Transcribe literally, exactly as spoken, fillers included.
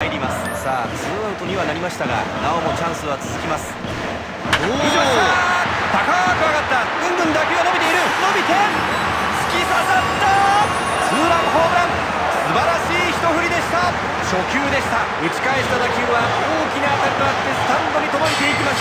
入ります。さあツーアウトにはなりましたが、なおもチャンスは続きます。 おお、 高く上がった。ぐんぐん打球が伸びている。伸びて突き刺さった。ツーランホームラン、素晴らしい一振りでした。初球でした。打ち返した打球は大きな当たりとなってスタンドに届いていきました。